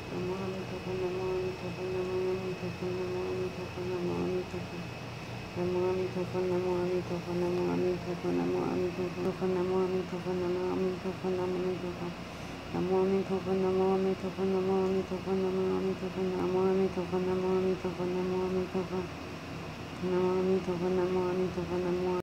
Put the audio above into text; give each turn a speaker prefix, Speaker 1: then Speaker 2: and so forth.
Speaker 1: Namo Amitofa, Namo Amitofa, Namo Amitofa, Namo Amitofa, Namo Amitofa. Namo Amitofa, Namo Amitofa, Namo Amitofa, Namo Amitofa, Namo Amitofa, Namo Amitofa, Namo Amitofa. Namo Amitofa, Namo Amitofa, Namo Amitofa, Namo Amitofa, Namo Amitofa, Namo Amitofa, Namo Amitofa. Namo Amitofa, Namo Amitofa, Namo